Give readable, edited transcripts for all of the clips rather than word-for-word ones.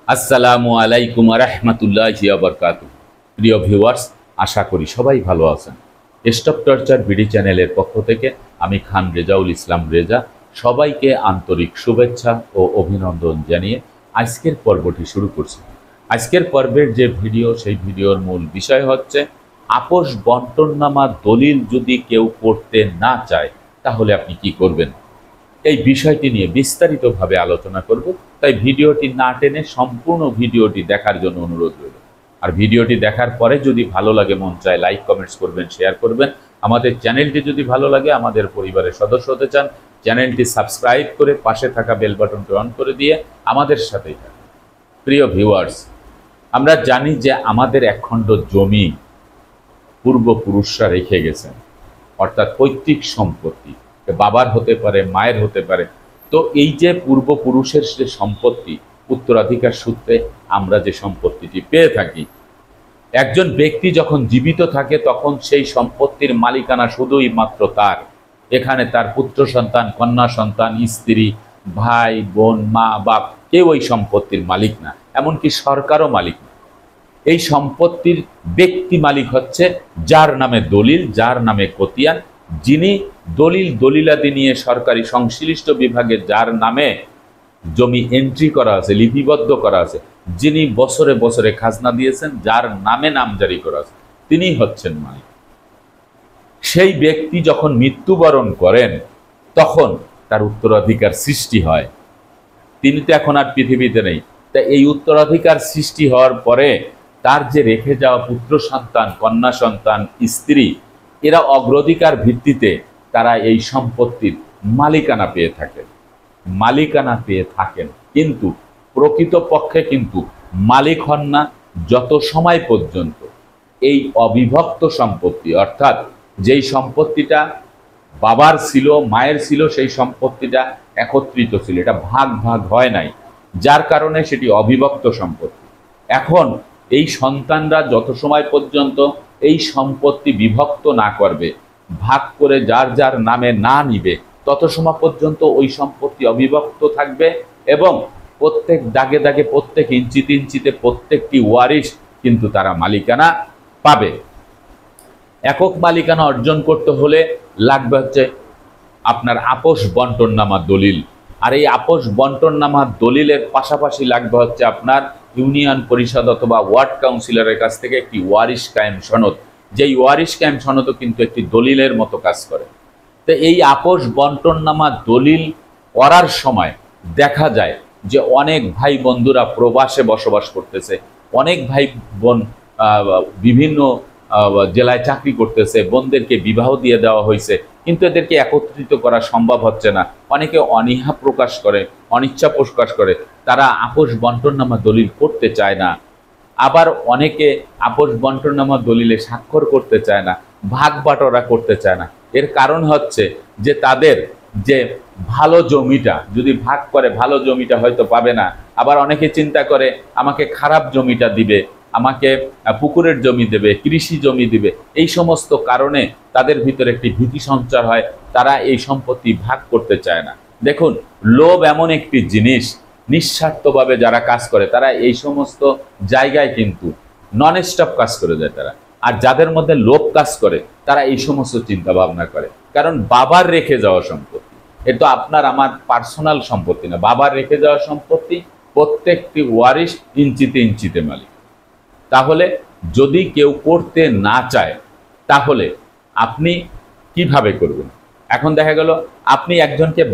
আসসালামু আলাইকুম রহমতুল্লাহি ওয়া বারাকাতুহু। প্রিয় ভিউয়ার্স, আশা করি সবাই ভালো আছেন। স্টপ টর্চার বিডি চ্যানেলের পক্ষ থেকে আমি খান রেজাউল ইসলাম রেজা সবাইকে আন্তরিক শুভেচ্ছা ও অভিনন্দন জানিয়ে আজকের পর্বটি শুরু করছি। আজকের পর্বের যে ভিডিও, সেই ভিডিওর মূল বিষয় হচ্ছে আপোষ বন্টননামা দলিল যদি কেউ করতে না চায় তাহলে আপনি কি করবেন। এই বিষয়টি নিয়ে বিস্তারিতভাবে আলোচনা করব, তাই ভিডিওটি না টেনে সম্পূর্ণ ভিডিওটি দেখার জন্য অনুরোধ রইল। আর ভিডিওটি দেখার পরে যদি ভালো লাগে, মন চায় লাইক কমেন্টস করবেন, শেয়ার করবেন। আমাদের চ্যানেলটি যদি ভালো লাগে, আমাদের পরিবারের সদস্য হতে চান, চ্যানেলটি সাবস্ক্রাইব করে পাশে থাকা বেল বাটনটি অন করে দিয়ে আমাদের সাথেই থাকুন। প্রিয় ভিউয়ার্স, আমরা জানি যে আমাদের একখণ্ড জমি পূর্বপুরুষরা রেখে গেছেন, অর্থাৎ পৈতৃক সম্পত্তি, বাবার হতে পারে, মায়ের হতে পারে। তো এই যে পূর্বপুরুষের যে সম্পত্তি, উত্তরাধিকার সূত্রে আমরা যে সম্পত্তিটি পেয়ে থাকি, একজন ব্যক্তি যখন জীবিত থাকে তখন সেই সম্পত্তির মালিকানা শুধুই মাত্র তার। এখানে তার পুত্র সন্তান, কন্যা সন্তান, স্ত্রী, ভাই, বোন, মা, বাপ কেউ ওই সম্পত্তির মালিক না, এমনকি সরকারও মালিক না। এই সম্পত্তির ব্যক্তি মালিক হচ্ছে যার নামে দলিল, যার নামে খতিয়ান, যিনি দলিলাদি নিয়ে সরকারি সংশ্লিষ্ট বিভাগে যার নামে জমি এন্ট্রি করা আছে, লিপিবদ্ধ করা আছে, যিনি বছরে বছরে খাজনা দিয়েছেন, যার নামে নামজারি করা আছে, তিনি হচ্ছেন মালিক। সেই ব্যক্তি যখন মৃত্যুবরণ করেন তখন তার উত্তরাধিকার সৃষ্টি হয়। তিনি তো এখন আর পৃথিবীতে নেই। তাই এই উত্তরাধিকার সৃষ্টি হওয়ার পরে তার যে রেখে যাওয়া পুত্র সন্তান, কন্যা সন্তান, স্ত্রী, এরা অগ্রাধিকার ভিত্তিতে তারা এই সম্পত্তির মালিকানা পেয়ে থাকেন। কিন্তু প্রকৃতপক্ষে কিন্তু মালিক হন না যত সময় পর্যন্ত এই অবিভক্ত সম্পত্তি, অর্থাৎ যেই সম্পত্তিটা বাবার ছিল, মায়ের ছিল, সেই সম্পত্তিটা একত্রিত ছিল, এটা ভাগ ভাগ হয় নাই, যার কারণে সেটি অবিভক্ত সম্পত্তি। এখন এই সন্তানরা যত সময় পর্যন্ত এই সম্পত্তি বিভক্ত না করবে, ভাগ করে যার যার নামে না নিবে, তত সময় পর্যন্ত ওই সম্পত্তি অবিভক্ত থাকবে এবং প্রত্যেক দাগে দাগে, প্রত্যেক ইঞ্চিতে ইঞ্চিতে প্রত্যেকটি ওয়ারিশ কিন্তু তারা মালিকানা পাবে। একক মালিকানা অর্জন করতে হলে লাগবে হচ্ছে আপনার আপোষ বন্টননামা দলিল। আর এই আপোষ বন্টননামা দলিলের পাশাপাশি লাগবে হচ্ছে আপনার ইউনিয়ন পরিষদ অথবা ওয়ার্ড কাউন্সিলরের কাছ থেকে একটি ওয়ারিশ কায়েম সনদ, যেই ওয়ারিশ কায়েম সনদও কিন্তু একটি দলিলের মতো কাজ করে। তো এই আপোষ বন্টননামা দলিল করার সময় দেখা যায় যে অনেক ভাই বন্ধুরা প্রবাসে বসবাস করতেছে, অনেক ভাই বোন বিভিন্ন জেলায় চাকরি করতেছে, বোনদেরকে বিবাহ দিয়ে দেওয়া হয়েছে, কিন্তু এদেরকে একত্রিত করা সম্ভব হচ্ছে না। অনেকে অনীহা প্রকাশ করে, অনিচ্ছা প্রকাশ করে, তারা আপোষ বন্টননামা দলিল করতে চায় না। আবার অনেকে আপোষ বন্টননামা দলিলে স্বাক্ষর করতে চায় না, ভাগ বাটোয়ারা করতে চায় না। এর কারণ হচ্ছে যে তাদের যে ভালো জমিটা যদি ভাগ করে, ভালো জমিটা হয়তো পাবে না। আবার অনেকে চিন্তা করে আমাকে খারাপ জমিটা দিবে, আমাকে পুকুরের জমি দেবে, কৃষি জমি দিবে। এই সমস্ত কারণে তাদের ভিতরে একটি ভীতি সঞ্চার হয়, তারা এই সম্পত্তি ভাগ করতে চায় না। দেখুন, লোভ এমন একটি জিনিস, নিঃস্বার্থভাবে যারা কাজ করে তারা এই সমস্ত জায়গায় কিন্তু নন স্টপ কাজ করে যায় তারা। আর যাদের মধ্যে লোভ কাজ করে তারা এই সমস্ত চিন্তা ভাবনা করে, কারণ বাবার রেখে যাওয়া সম্পত্তি, এ তো আপনার আমার পার্সোনাল সম্পত্তি না। বাবার রেখে যাওয়া সম্পত্তি প্রত্যেকটি ওয়ারিশ ইঞ্চিতে ইঞ্চিতে মালিক। তাহলে যদি কেউ করতে না চায় তাহলে আপনি কিভাবে করবেন? এখন দেখা গেল আপনি একজনকে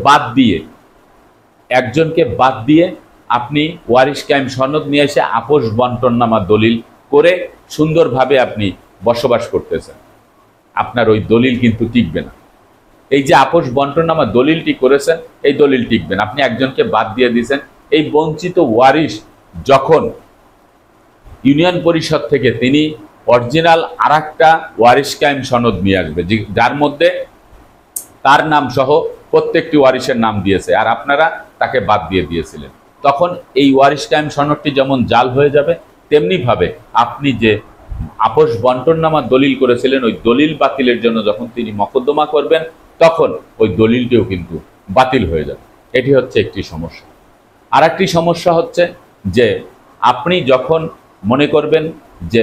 বাদ দিয়ে আপনি ওয়ারিশ কায়েম সনদ নিয়ে এসে আপোষ বন্টননামা দলিল করে সুন্দরভাবে আপনি বসবাস করতেছেন, আপনার ওই দলিল কিন্তু টিকবে না। এই যে আপোষ বন্টননামা দলিলটি করেছেন, এই দলিল টিকবে না। আপনি একজনকে বাদ দিয়ে দিয়েছেন। এই বঞ্চিত ওয়ারিশ যখন ইউনিয়ন পরিষদ থেকে তিনি অরিজিনাল আরেকটা ওয়ারিশ কায়েম সনদ নিয়ে আসবে, যার মধ্যে তার নাম সহ প্রত্যেকটি ওয়ারিশের নাম দিয়েছে, আর আপনারা তাকে বাদ দিয়ে দিয়েছিলেন, তখন এই ওয়ারিশ কায়েম সনদটি যেমন জাল হয়ে যাবে, তেমনিভাবে আপনি যে আপোষ বন্টননামা দলিল করেছিলেন, ওই দলিল বাতিলের জন্য যখন তিনি মকদ্দমা করবেন, তখন ওই দলিলটিও কিন্তু বাতিল হয়ে যাবে। এটি হচ্ছে একটি সমস্যা। আর একটি সমস্যা হচ্ছে যে আপনি যখন মনে করবেন যে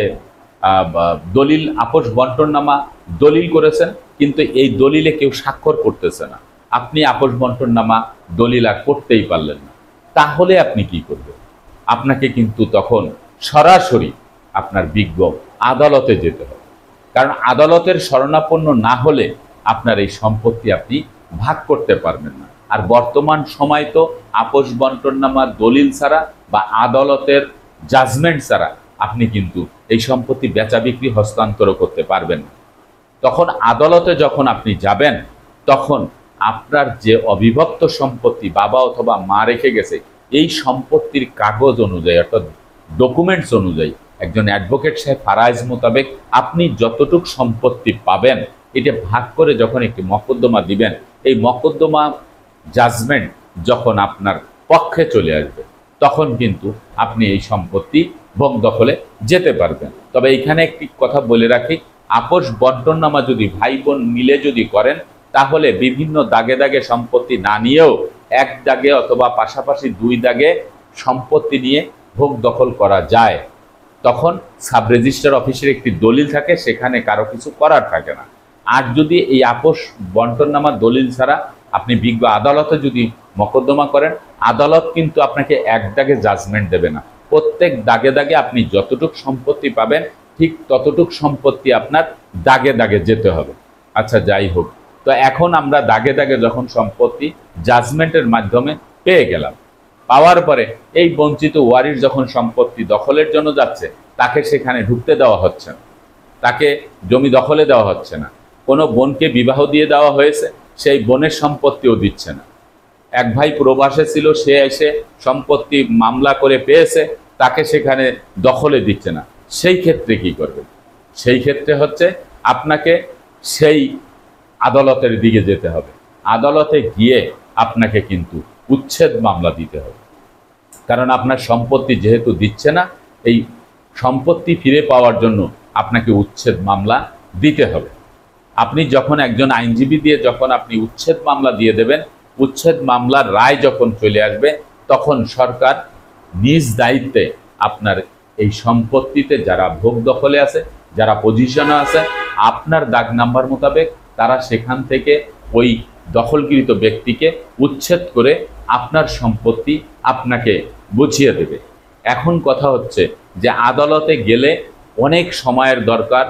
দলিল আপোষ বন্টননামা দলিল করেছেন, কিন্তু এই দলিলে কেউ স্বাক্ষর করতেছে না, আপনি আপোষ বন্টননামা দলিল আর করতেই পারলেন না, তাহলে আপনি কি করবেন? আপনাকে কিন্তু তখন সরাসরি আপনার বিজ্ঞ আদালতে যেতে হবে। কারণ আদালতের শরণাপন্ন না হলে আপনার এই সম্পত্তি আপনি ভাগ করতে পারবেন না। আর বর্তমান সময় তো আপোষ বন্টননামা দলিল ছাড়া বা আদালতের জাজমেন্ট ছাড়া আপনি কিন্তু এই সম্পত্তি বেচা বিক্রি হস্তান্তর করতে পারবেন না। তখন আদালতে যখন আপনি যাবেন, তখন আপনার যে অবিভক্ত সম্পত্তি বাবা অথবা মা রেখে গেছে, এই সম্পত্তির কাগজ অনুযায়ী অর্থাৎ ডকুমেন্টস অনুযায়ী একজন অ্যাডভোকেট সাহেব ফারাইজ মোতাবেক আপনি যতটুক সম্পত্তি পাবেন, এটা ভাগ করে যখন একটি মকদ্দমা দিবেন, এই মকদ্দমা জাজমেন্ট যখন আপনার পক্ষে চলে আসবে, তখন কিন্তু আপনি এই সম্পত্তি ভোগ দখলে যেতে পারবেন। তবে এইখানে একটি কথা বলে রাখি, আপোষ বন্টননামা যদি ভাই বোন মিলে যদি করেন, তাহলে বিভিন্ন দাগে দাগে সম্পত্তি না নিয়েও এক দাগে অথবা পাশাপাশি দুই দাগে সম্পত্তি নিয়ে ভোগ দখল করা যায়। তখন সাব রেজিস্ট্রার অফিসের একটি দলিল থাকে, সেখানে কারো কিছু করার থাকে না। আর যদি এই আপোষ বন্টননামা দলিল ছাড়া আপনি বিজ্ঞ আদালতে যদি মকদ্দমা করেন, আদালত কিন্তু আপনাকে এক দাগে জাজমেন্ট দেবে না, প্রত্যেক দাগে দাগে আপনি যতটুক সম্পত্তি পাবেন ঠিক ততটুক সম্পত্তি আপনার দাগে দাগে যেতে হবে। আচ্ছা, যাই হোক, তো এখন আমরা দাগে দাগে যখন সম্পত্তি জাজমেন্টের মাধ্যমে পেয়ে গেলাম, পাওয়ার পরে এই বঞ্চিত ওয়ারিশ যখন সম্পত্তি দখলের জন্য যাচ্ছে, তাকে সেখানে ঢুকতে দেওয়া হচ্ছে না, তাকে জমি দখলে দেওয়া হচ্ছে না। কোনো বোনকে বিবাহ দিয়ে দেওয়া হয়েছে, সেই বোনের সম্পত্তিও দিচ্ছে না। এক ভাই প্রবাসে ছিল, সে এসে সম্পত্তি মামলা করে পেয়েছে, তাকে সেখানে দখলে দিচ্ছে না। সেই ক্ষেত্রে কি করবেন? সেই ক্ষেত্রে হচ্ছে আপনাকে সেই আদালতের দিকে যেতে হবে। আদালতে গিয়ে আপনাকে কিন্তু উচ্ছেদ মামলা দিতে হবে, কারণ আপনার সম্পত্তি যেহেতু দিচ্ছে না, এই সম্পত্তি ফিরে পাওয়ার জন্য আপনাকে উচ্ছেদ মামলা দিতে হবে। আপনি যখন একজন আইনজীবী দিয়ে যখন আপনি উচ্ছেদ মামলা দিয়ে দেবেন, উচ্ছেদ মামলার রায় যখন চলে আসবে, তখন সরকার নিজ দায়িত্বে আপনার এই সম্পত্তিতে যারা ভোগ দখলে আছে, যারা পজিশনে আছে, আপনার দাগ নাম্বার মোতাবেক তারা সেখান থেকে ওই দখলকৃত ব্যক্তিকে উচ্ছেদ করে আপনার সম্পত্তি আপনাকে বুঝিয়ে দেবে। এখন কথা হচ্ছে যে আদালতে গেলে অনেক সময়ের দরকার,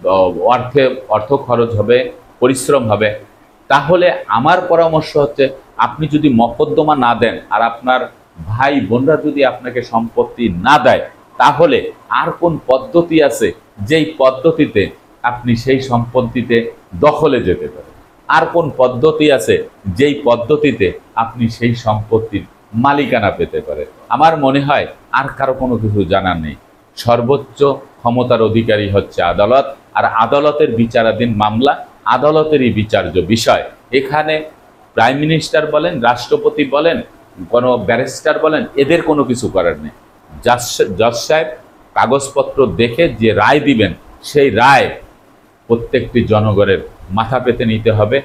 অর্থ খরচ হবে, পরিশ্রম হবে। তাহলে আমার পরামর্শ হচ্ছে, আপনি যদি মকদ্দমা না দেন আর আপনার ভাই বোনরা যদি আপনাকে সম্পত্তি না দেয়, তাহলে আর কোন পদ্ধতি আছে যেই পদ্ধতিতে আপনি সেই সম্পত্তিতে দখলে যেতে পারেন? আর কোন পদ্ধতি আছে যেই পদ্ধতিতে আপনি সেই সম্পত্তির মালিকানা পেতে পারেন? আমার মনে হয় আর কারো কোনো কিছু জানার নেই। সর্বোচ্চ ক্ষমতার অধিকারী হচ্ছে আদালত, আর আদালতের বিচারাধীন মামলা আদালতেরই বিচার্য বিষয়। এখানে প্রাইম মিনিস্টার বলেন, রাষ্ট্রপতি বলেন, কোনো ব্যারিস্টার বলেন, এদের কোনো কিছু করার নেই। জজ সাহেব কাগজপত্র দেখে যে রায় দিবেন, সেই রায় প্রত্যেকটি জনগণের মাথা পেতে নিতে হবে।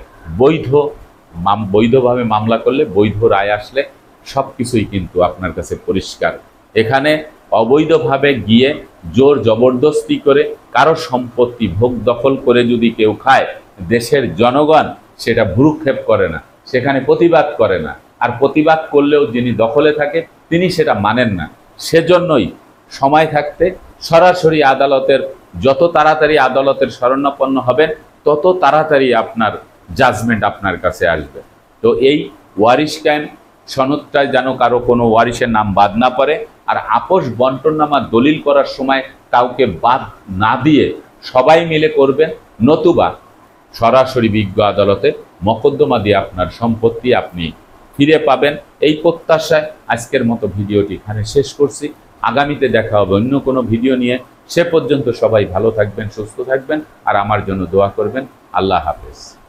বৈধভাবে মামলা করলে, বৈধ রায় আসলে সব কিছুই কিন্তু আপনার কাছে পরিষ্কার। এখানে অবৈধভাবে গিয়ে জোর জবরদস্তি করে কারো সম্পত্তি ভোগ দখল করে যদি কেউ খায়, দেশের জনগণ সেটা ভ্রুক্ষেপ করে না, সেখানে প্রতিবাদ করে না। আর প্রতিবাদ করলেও যিনি দখলে থাকে তিনি সেটা মানেন না। সেজন্যই সময় থাকতে সরাসরি আদালতের, যত তাড়াতাড়ি আদালতের শরণাপন্ন হবেন, তত তাড়াতাড়ি আপনার জাজমেন্ট আপনার কাছে আসবে। তো এই ওয়ারিশ কায়েম সনদটায় যেন কারো কোনো ওয়ারিশের নাম বাদ না পড়ে। আর আপোষ বন্টননামা দলিল করার সময় কাউকে বাদ না দিয়ে সবাই মিলে করবেন, নতুবা সরাসরি বিজ্ঞ আদালতে মকদ্দমা দিয়ে আপনার সম্পত্তি আপনি ফিরে পাবেন। এই প্রত্যাশায় আজকের মতো ভিডিওটি এখানে শেষ করছি। আগামীতে দেখা হবে অন্য কোনো ভিডিও নিয়ে। সে পর্যন্ত সবাই ভালো থাকবেন, সুস্থ থাকবেন, আর আমার জন্য দোয়া করবেন। আল্লাহ হাফেজ।